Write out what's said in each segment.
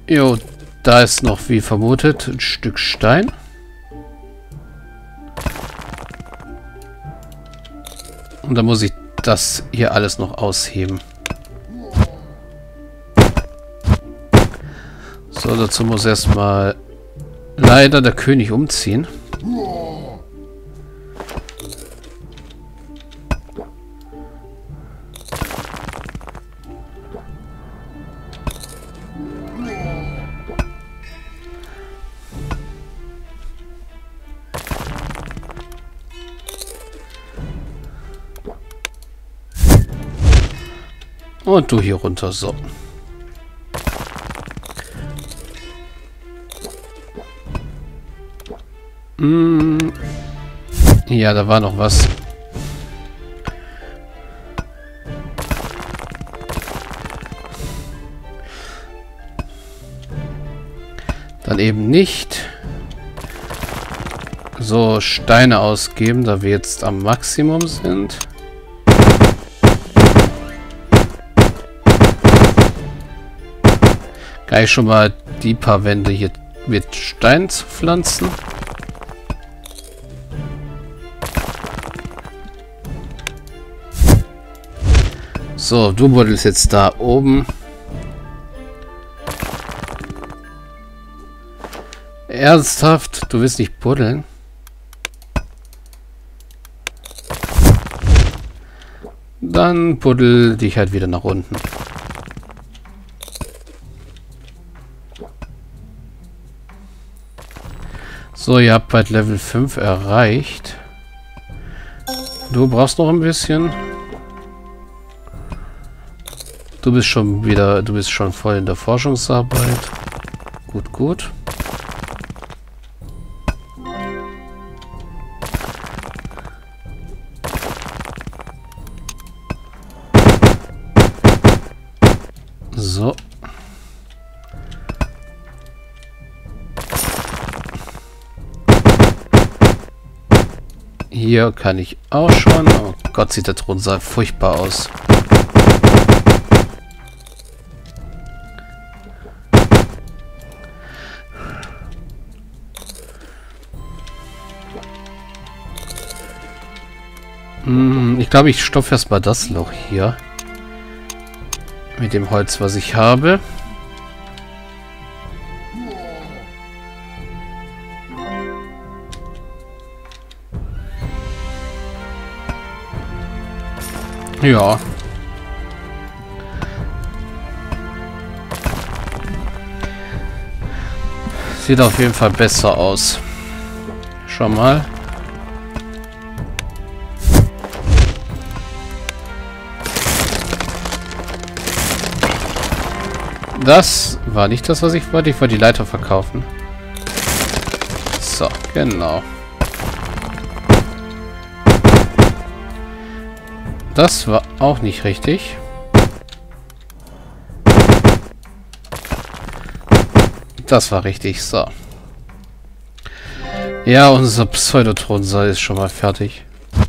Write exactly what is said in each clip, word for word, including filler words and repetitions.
Jo, da ist noch, wie vermutet, ein Stück Stein. Und dann muss ich das hier alles noch ausheben. So, dazu muss erstmal leider der König umziehen. Und du hier runter, so. Mm. Ja, da war noch was. Dann eben nicht so Steine ausgeben, da wir jetzt am Maximum sind. Kann ich schon mal die paar Wände hier mit Stein zu pflanzen. So, du buddelst jetzt da oben. Ernsthaft? Du willst nicht buddeln? Dann buddel dich halt wieder nach unten. So, ihr habt bald Level fünf erreicht. Du brauchst noch ein bisschen. Du bist schon wieder, du bist schon voll in der Forschungsarbeit. Gut, gut. So. Hier kann ich auch schon. Oh Gott, sieht der Thronsaal furchtbar aus. Hm, ich glaube, ich stopfe erstmal das Loch hier. Mit dem Holz, was ich habe. Ja. Sieht auf jeden Fall besser aus. Schau mal. Das war nicht das, was ich wollte. Ich wollte die Leiter verkaufen. So, genau. Das war auch nicht richtig. Das war richtig, so. Ja, unser Pseudothronsaal ist schon mal fertig.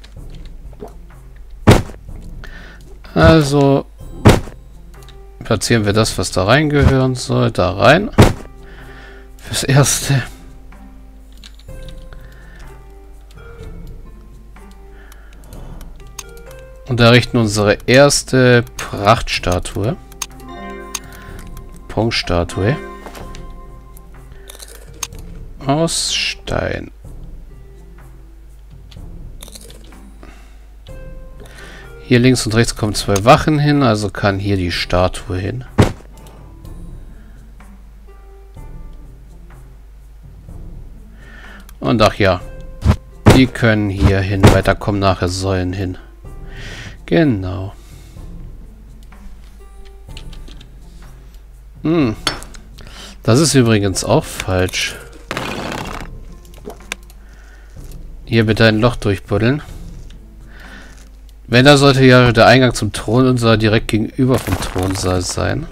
Also platzieren wir das, was da reingehören soll, da rein. Fürs Erste. Und errichten unsere erste Prachtstatue. Prunkstatue. Aus Stein. Hier links und rechts kommen zwei Wachen hin, also kann hier die Statue hin. Und ach ja, die können hier hin, weiter kommen nachher Säulen hin. Genau. Hm. Das ist übrigens auch falsch. Hier bitte ein Loch durchbuddeln. Wenn, da sollte ja der Eingang zum Thronsaal direkt gegenüber vom Thronsaal sein.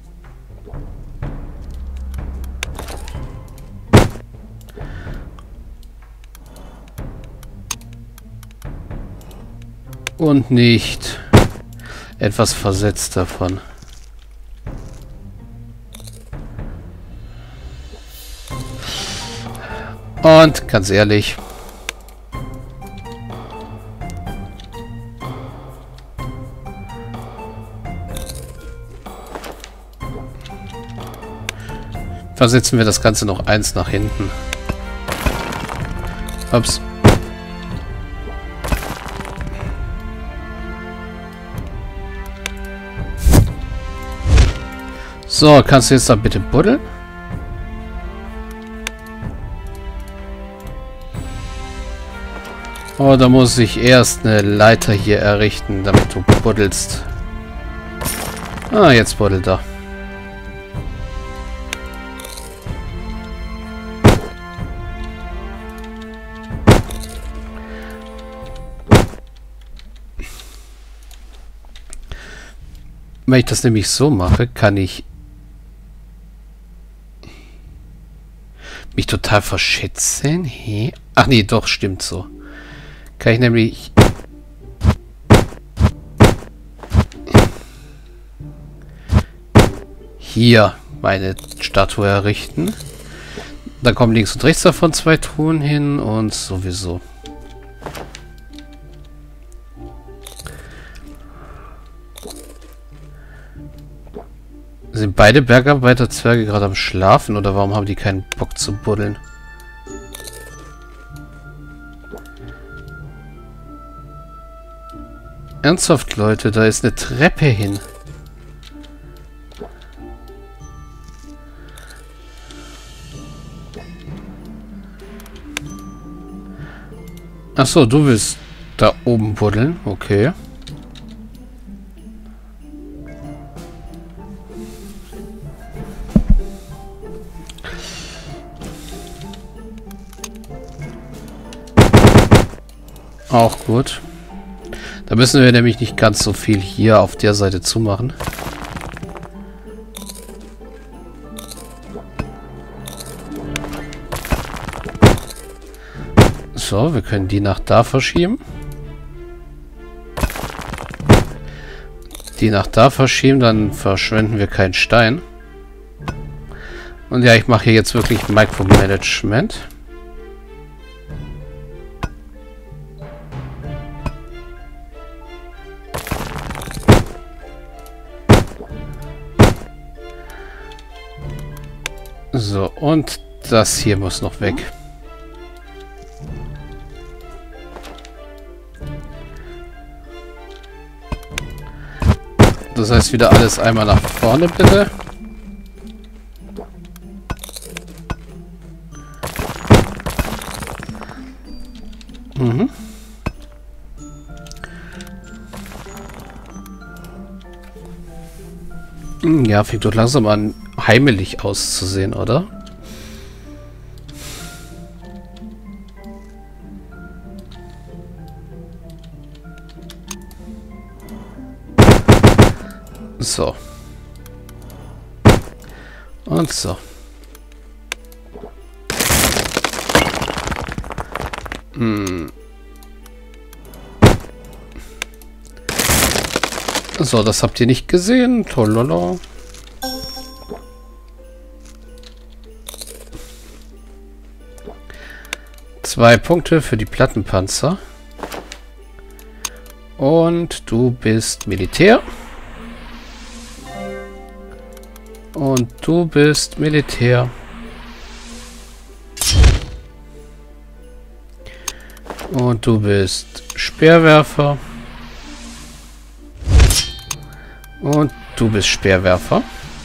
Und nicht etwas versetzt davon. Und ganz ehrlich, versetzen wir das Ganze noch eins nach hinten. Ups. So, kannst du jetzt da bitte buddeln? Oh, da muss ich erst eine Leiter hier errichten, damit du buddelst. Ah, jetzt buddelt er. Wenn ich das nämlich so mache, kann ich mich total verschätzen. Hey. Ach nee, doch, stimmt so. Kann ich nämlich hier meine Statue errichten. Dann kommen links und rechts davon zwei Truhen hin und sowieso. Sind beide Bergarbeiterzwerge gerade am Schlafen oder warum haben die keinen Bock zu buddeln? Ernsthaft, Leute, da ist eine Treppe hin. Ach so, du willst da oben buddeln, okay. Auch gut. Da müssen wir nämlich nicht ganz so viel hier auf der Seite zumachen. So, wir können die nach da verschieben. Die nach da verschieben, dann verschwenden wir keinen Stein. Und ja, ich mache hier jetzt wirklich Micromanagement. So, und das hier muss noch weg. Das heißt wieder alles einmal nach vorne, bitte. Mhm. Ja, fängt doch langsam an, heimelig auszusehen, oder? So. Und so. Hm. So, das habt ihr nicht gesehen. Tololo. Zwei Punkte für die Plattenpanzer. Und du bist Militär. Und du bist Militär. Und du bist Speerwerfer. Und du bist Speerwerfer.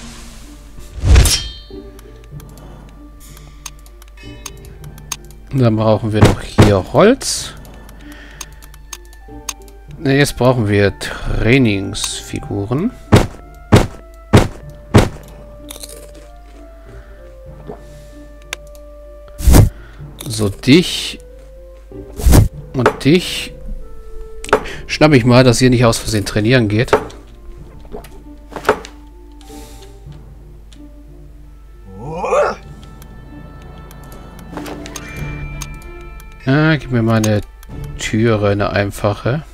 Und dann brauchen wir noch hier Holz. Ne, jetzt brauchen wir Trainingsfiguren. So, dich und dich schnapp ich mal, dass ihr nicht aus Versehen trainieren geht. Ja, gib mir mal eine Türe, eine einfache.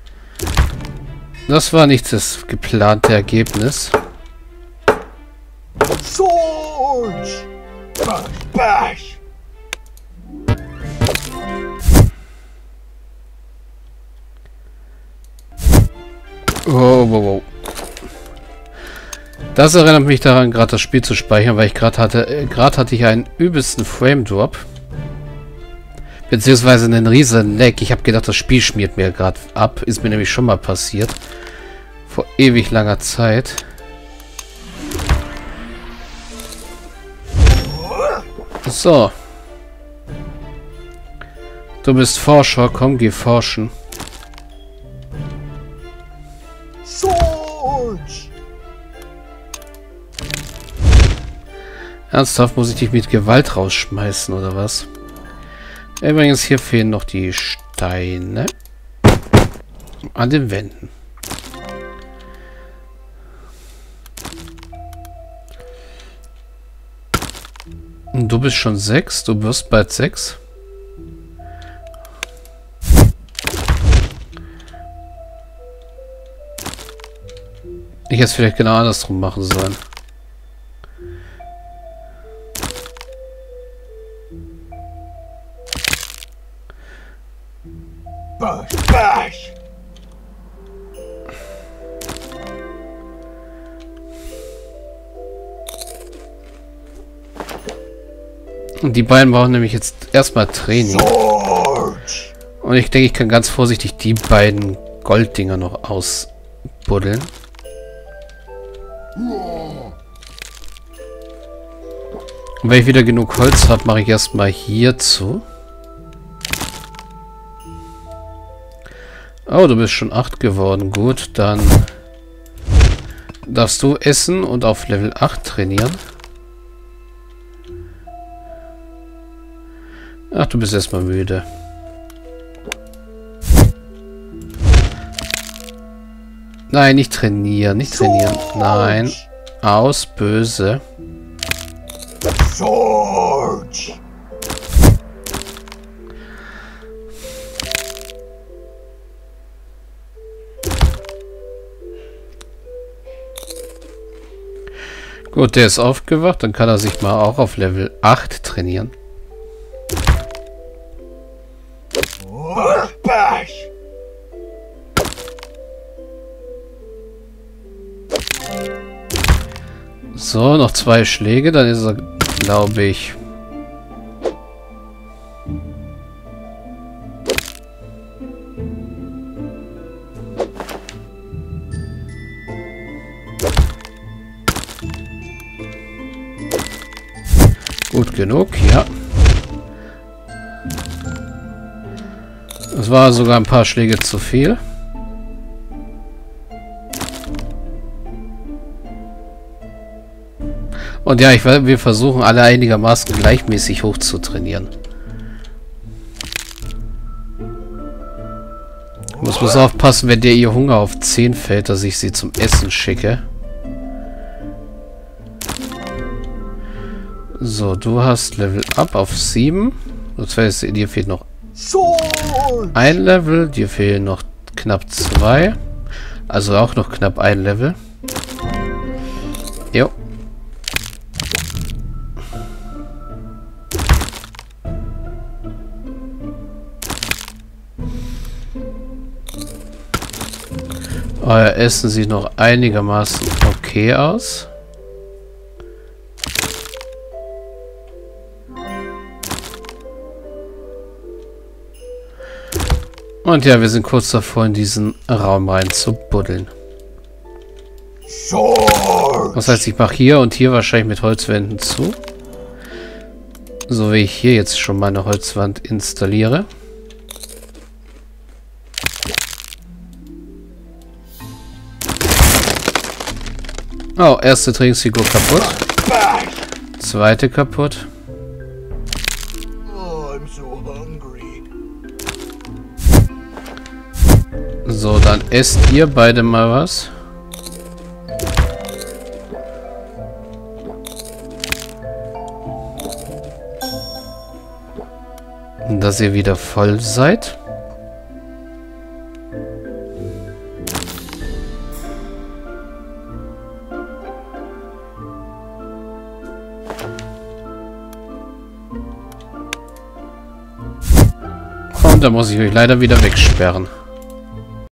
Das war nicht das geplante Ergebnis. Bash! Oh, wow, wow. Das erinnert mich daran, gerade das Spiel zu speichern, weil ich gerade hatte, äh, gerade hatte ich einen übelsten Frame Drop. Beziehungsweise einen riesen Lag. Ich habe gedacht, das Spiel schmiert mir gerade ab. Ist mir nämlich schon mal passiert. Vor ewig langer Zeit. So. Du bist Forscher. Komm, geh forschen. Ernsthaft, muss ich dich mit Gewalt rausschmeißen, oder was? Übrigens, hier fehlen noch die Steine an den Wänden. Und du bist schon sechs, du wirst bald sechs. Ich hätte es vielleicht genau andersrum machen sollen. Bash! Bash! Und die beiden brauchen nämlich jetzt erstmal Training. Und ich denke, ich kann ganz vorsichtig die beiden Golddinger noch ausbuddeln. Und wenn ich wieder genug Holz habe, mache ich erstmal hier zu. Oh, du bist schon acht geworden. Gut, dann darfst du essen und auf Level acht trainieren. Ach, du bist erstmal müde. Nein, nicht trainieren, nicht trainieren. Nein, aus, böse. George! Gut, der ist aufgewacht, dann kann er sich mal auch auf Level acht trainieren. Bash! So, noch zwei Schläge, dann ist er, glaube ich... Gut genug, ja. Es war sogar ein paar Schläge zu viel. Und ja, ich, wir versuchen alle einigermaßen gleichmäßig hoch zu trainieren. Ich muss bloß aufpassen, wenn dir ihr Hunger auf zehn fällt, dass ich sie zum Essen schicke. So, du hast Level Up auf sieben. Das heißt, dir fehlt noch ein Level. Dir fehlen noch knapp zwei. Also auch noch knapp ein Level. Jo. Euer Essen sieht noch einigermaßen okay aus. Und ja, wir sind kurz davor, in diesen Raum rein zu buddeln. Das heißt, ich mache hier und hier wahrscheinlich mit Holzwänden zu. So wie ich hier jetzt schon meine Holzwand installiere. Oh, erste Trainingsfigur kaputt. Zweite kaputt. So, dann esst ihr beide mal was. Dass ihr wieder voll seid. da muss ich euch leider wieder wegsperren.